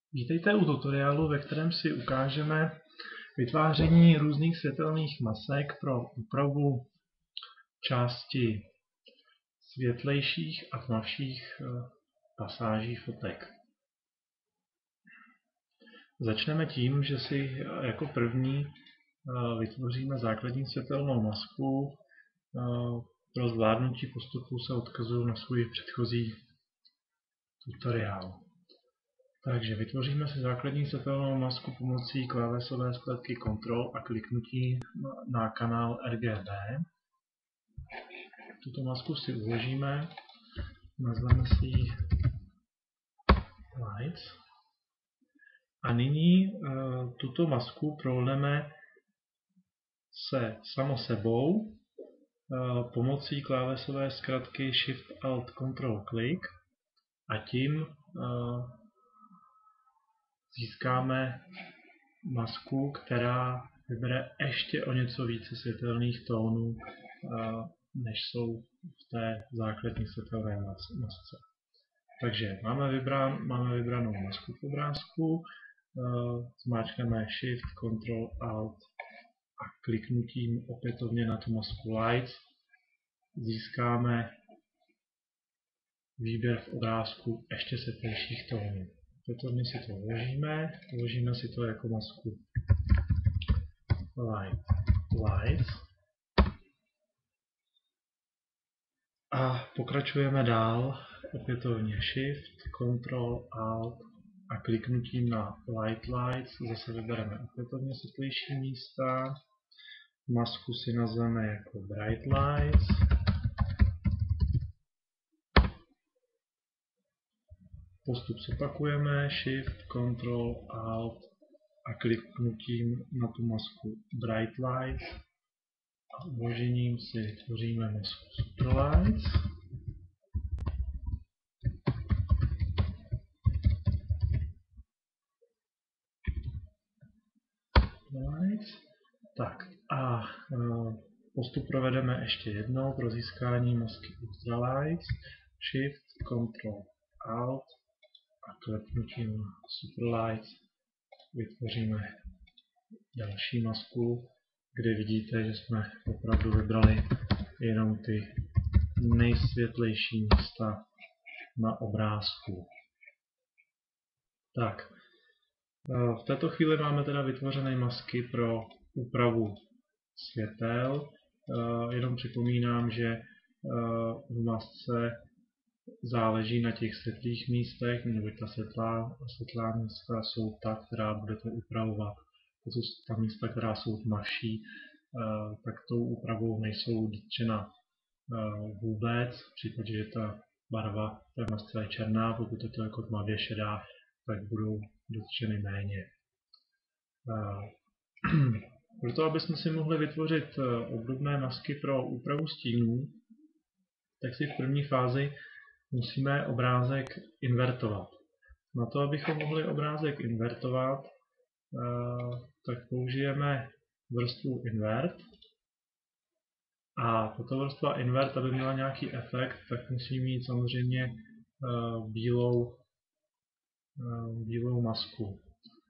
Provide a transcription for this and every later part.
Vítejte u tutoriálu, ve kterém si ukážeme vytváření různých světelných masek pro úpravu části světlejších a tmavších pasáží fotek. Začneme tím, že si jako první vytvoříme základní světelnou masku. Pro zvládnutí postupu se odkazuju na svůj předchozí tutoriál. Takže vytvoříme si základní světelnou masku pomocí klávesové skladky Ctrl a kliknutí na kanál RGB. Tuto masku si uložíme, nazveme si ji Lights. A nyní tuto masku provedeme se samo sebou pomocí klávesové zkratky Shift Alt Ctrl Click a tím získáme masku, která vybere ještě o něco více světelných tónů, než jsou v té základní světelné masce. Takže máme vybranou masku v obrázku, zmáčkneme Shift, Ctrl, Alt a kliknutím opětovně na tu masku Lights získáme výběr v obrázku ještě světlejších tónů. Opětovně si to uložíme si to jako masku Lights a pokračujeme dál, opětovně Shift, Ctrl, Alt a kliknutím na Lights zase vybereme opětovně světlejší místa, masku si nazveme jako Bright Lights. Postup zopakujeme, Shift, Ctrl, Alt a kliknutím na tu masku Bright Lights a uložením si vytvoříme masku Super Lights. Tak a postup provedeme ještě jednou pro získání masky Ultra Lights, Shift, Ctrl, Alt a kliknutím Super Lights vytvoříme další masku, kde vidíte, že jsme opravdu vybrali jenom ty nejsvětlejší místa na obrázku. Tak, v této chvíli máme teda vytvořené masky pro úpravu světel. Jenom připomínám, že v masce záleží na těch světlých místech, neboť ta světlá místa jsou ta, která budete upravovat. Ta místa, která jsou tmavší, tak tou úpravou nejsou dotčena vůbec. V případě, že ta barva té masce je černá, pokud je to jako tmavě šedá, tak budou dotčeny méně. Proto, abychom si mohli vytvořit obdobné masky pro úpravu stínů, tak si v první fázi musíme obrázek invertovat. Na to, abychom mohli obrázek invertovat, tak použijeme vrstvu Invert. A tato vrstva Invert, aby měla nějaký efekt, tak musí mít samozřejmě bílou masku.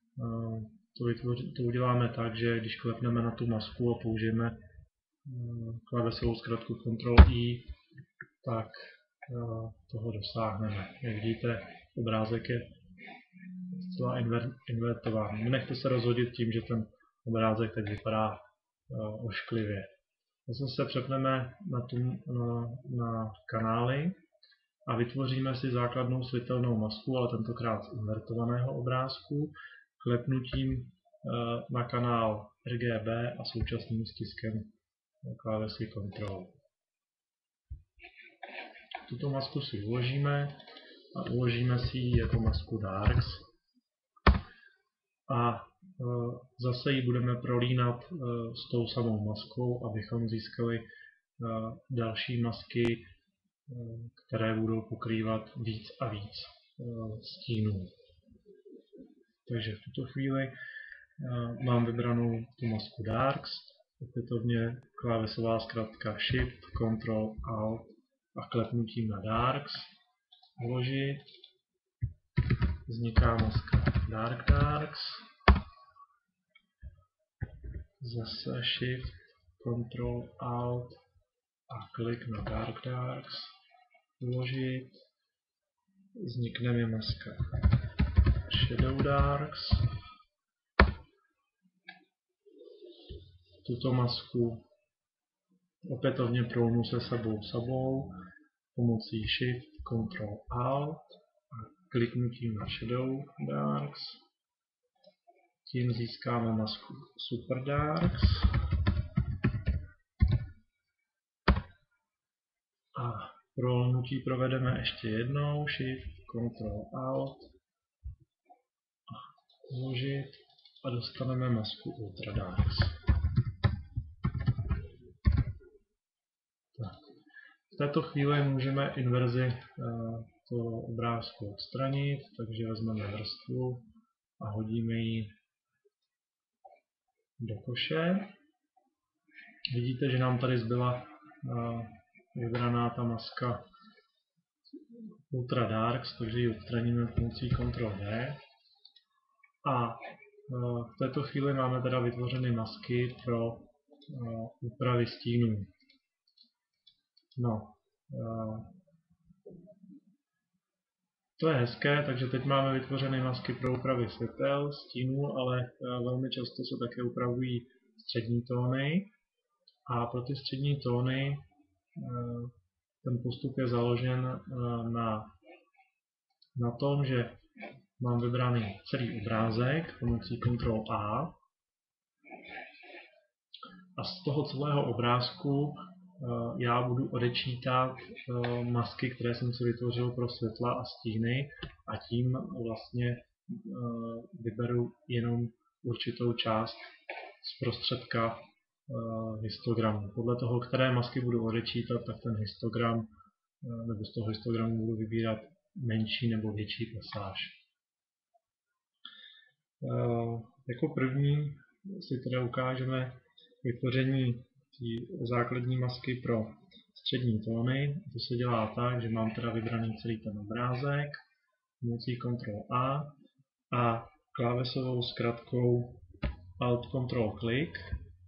To uděláme tak, že když klepneme na tu masku a použijeme klávesovou zkratku Ctrl-I, tak toho dosáhneme. Jak vidíte, obrázek je zcela invertován. Nenechte se rozhodit tím, že ten obrázek teď vypadá ošklivě. Zase se přepneme na kanály a vytvoříme si základnou světelnou masku, ale tentokrát z invertovaného obrázku, klepnutím na kanál RGB a současným stiskem klávesy Ctrl. Tuto masku si uložíme a uložíme si ji jako masku Darks a zase ji budeme prolínat s tou samou maskou, abychom získali další masky, které budou pokrývat víc a víc stínů. Takže v tuto chvíli mám vybranou tu masku Darks, opětovně klávesová zkratka Shift, Ctrl, Alt a klepnutím na Darks uložit. Vzniká maska Dark Darks, zase Shift, Ctrl, Alt a klik na Dark Darks, uložit, vznikne mi maska Shadow Darks. Tuto masku opětovně prolnu se sebou pomocí Shift, Ctrl, Alt a kliknutím na Shadow Darks. Tím získáme masku Super Darks. A prolnutí provedeme ještě jednou, Shift, Ctrl, Alt a uložit a dostaneme masku Ultra Darks. Tak. V této chvíli můžeme inverzi toho obrázku odstranit, takže vezmeme vrstvu a hodíme ji do koše. Vidíte, že nám tady zbyla vybraná ta maska Ultra Darks, takže ji odstraníme pomocí Ctrl D. A v této chvíli máme teda vytvořeny masky pro úpravy stínů. No, to je hezké, takže teď máme vytvořeny masky pro úpravy světel, stínů, ale velmi často se také upravují střední tóny. A pro ty střední tóny ten postup je založen na tom, že mám vybraný celý obrázek pomocí Ctrl A a z toho celého obrázku já budu odečítat masky, které jsem si vytvořil pro světla a stíny a tím vlastně vyberu jenom určitou část z prostředka histogramu. Podle toho, které masky budu odečítat, tak ten histogram, nebo z toho histogramu budu vybírat menší nebo větší pasáž. Jako první si teda ukážeme vytvoření základní masky pro střední tóny. To se dělá tak, že mám teda vybraný celý ten obrázek pomocí Ctrl a klávesovou zkratkou Alt Ctrl Click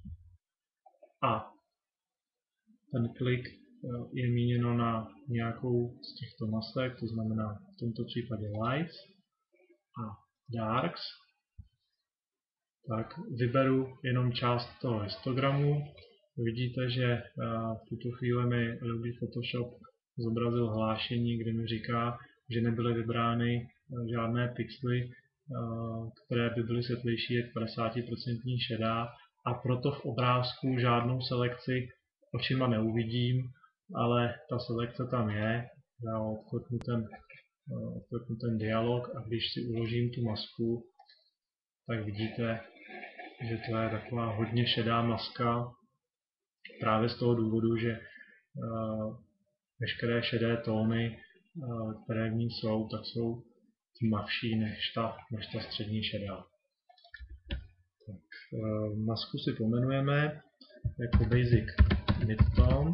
a ten klik je míněno na nějakou z těchto masek, to znamená v tomto případě Lights a Darks. Tak vyberu jenom část toho histogramu. Vidíte, že v tuto chvíli mi Adobe Photoshop zobrazil hlášení, kde mi říká, že nebyly vybrány žádné pixely, které by byly světlejší jak 50% šedá, a proto v obrázku žádnou selekci očima neuvidím, ale ta selekce tam je. Já odkliknu ten dialog a když si uložím tu masku, tak vidíte, že to je taková hodně šedá maska, právě z toho důvodu, že veškeré šedé tóny, které v ní jsou, tak jsou tmavší než ta střední šedá. Tak, masku si pomenujeme jako Basic Midtones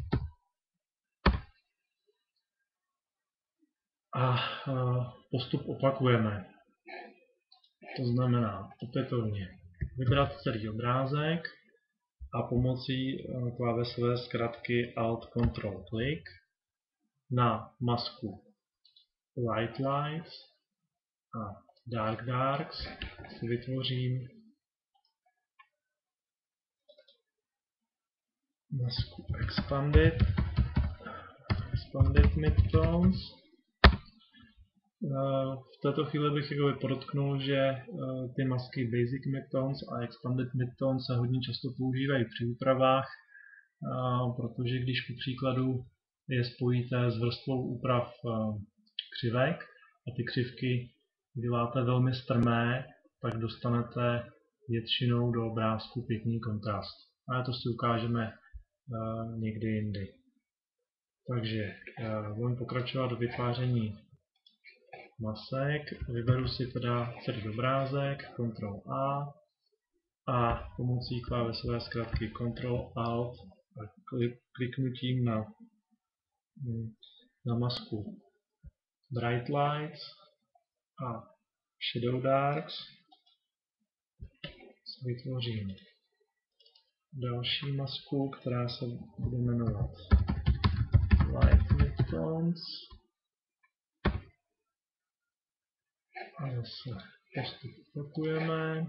a postup opakujeme. To znamená opětovně vybrat celý obrázek a pomocí klávesové zkratky Alt Ctrl Click na masku Light Lights a Dark Darks si vytvořím masku Expanded Midtones. V této chvíli bych podotknul, že ty masky Basic Midtones a Expanded Midtones se hodně často používají při úpravách, protože když ku příkladu je spojíte s vrstvou úprav křivek a ty křivky děláte velmi strmé, tak dostanete většinou do obrázku pěkný kontrast. Ale to si ukážeme někdy jindy. Takže budeme pokračovat do vytváření masek. Vyberu si teda celý obrázek, Ctrl a pomocí klávesové zkratky Ctrl Alt a kliknutím na masku Bright Lights a Shadow Darks. Vytvořím další masku, která se bude jmenovat Light Midtones. A zase postup opakujeme.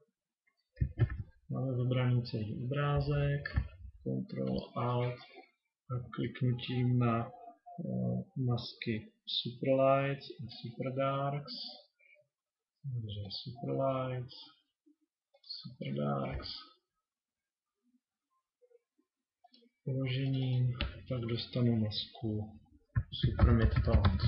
Máme vybraný celý obrázek, Ctrl Alt a kliknutím na masky Superlights a Superdarks. Takže Superlights, Superdarks. Uložením tak dostanu masku Super Midtones.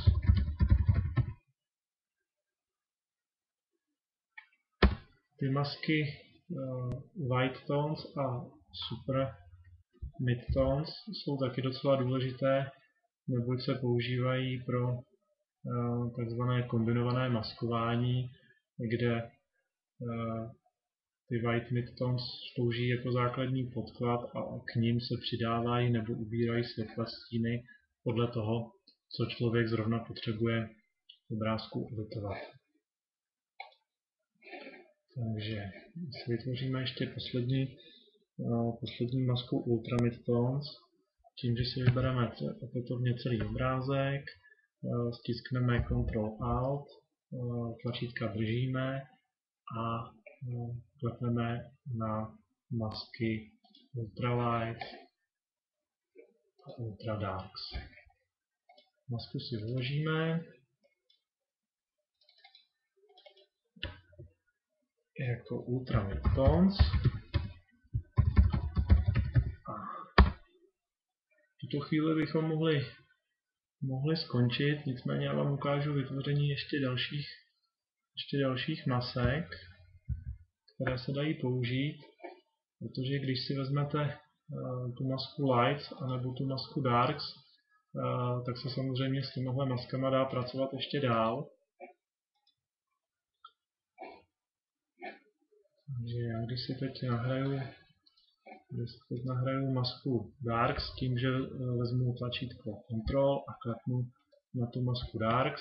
Ty masky White Tones a Super Midtones jsou taky docela důležité, neboť se používají pro takzvané kombinované maskování, kde ty White Midtones slouží jako základní podklad a k ním se přidávají nebo ubírají světla stíny podle toho, co člověk zrovna potřebuje v obrázku editovat. Takže si vytvoříme ještě poslední masku Ultra Midtones, tím, že si vybereme opětovně celý obrázek, stiskneme Ctrl Alt, tlačítka držíme a klepneme na masky Ultralight a Ultra Darks. Masku si uložíme jako Ultra Midtones. V tuto chvíli bychom mohli skončit, nicméně já vám ukážu vytvoření ještě dalších masek, které se dají použít, protože když si vezmete tu masku Lights anebo tu masku Darks, tak se samozřejmě s těmihle maskama dá pracovat ještě dál. Takže já když si teď nahraju masku Darks tím, že vezmu tlačítko Ctrl a klepnu na tu masku Darks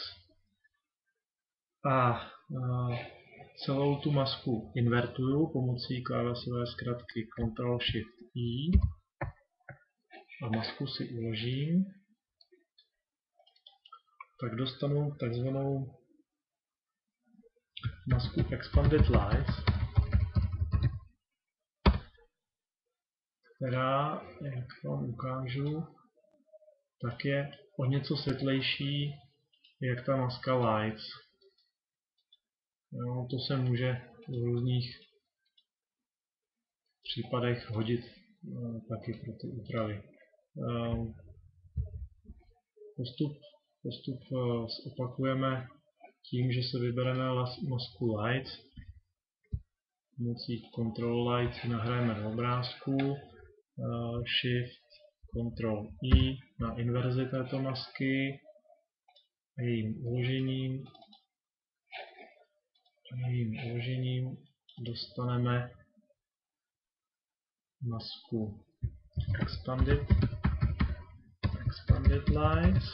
a celou tu masku invertuju pomocí klávesové zkratky Ctrl Shift I a masku si uložím, tak dostanu takzvanou masku Expanded Lights, která, jak vám ukážu, tak je o něco světlejší jak ta maska Lights. Jo, to se může v různých případech hodit taky pro ty úpravy. Postup opakujeme tím, že se vybereme masku Lights. Pomocí Ctrl Light si nahrajeme do obrázku, Shift, Ctrl I na inverzi této masky a jejím uložením dostaneme masku Expanded Lights.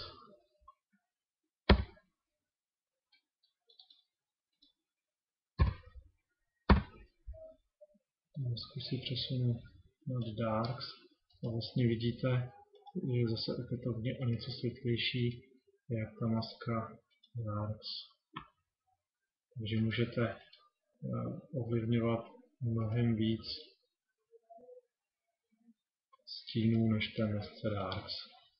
Masku si přesunu nad Darks a vlastně vidíte, že je zase opětovně o něco světlejší jak ta maska Darks. Takže můžete ovlivňovat mnohem víc stínů než té masce Darks.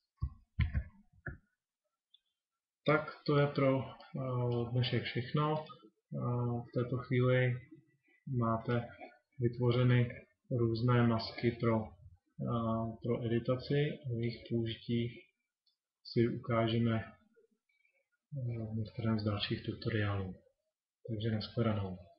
Tak to je pro dnešek všechno. V této chvíli máte vytvořeny různé masky pro editaci a jejich použití si ukážeme v některém z dalších tutoriálů. Takže nashledanou.